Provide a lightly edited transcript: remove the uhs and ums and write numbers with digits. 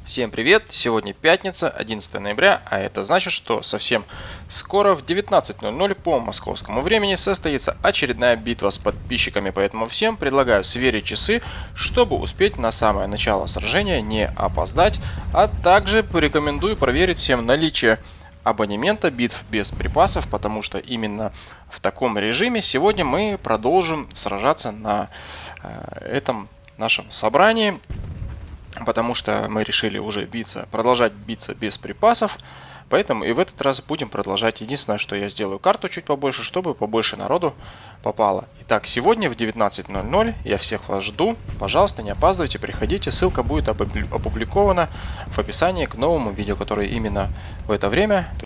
Всем привет! Сегодня пятница, 11 ноября, а это значит, что совсем скоро в 19:00 по московскому времени состоится очередная битва с подписчиками, поэтому всем предлагаю сверить часы, чтобы успеть на самое начало сражения, не опоздать, а также порекомендую проверить всем наличие абонемента битв без припасов, потому что именно в таком режиме сегодня мы продолжим сражаться на этом нашем собрании. Потому что мы решили уже продолжать биться без припасов. Поэтому и в этот раз будем продолжать. Единственное, что я сделаю карту чуть побольше, чтобы побольше народу попало. Итак, сегодня в 19:00 я всех вас жду. Пожалуйста, не опаздывайте, приходите. Ссылка будет опубликована в описании к новому видео, которое именно в это время,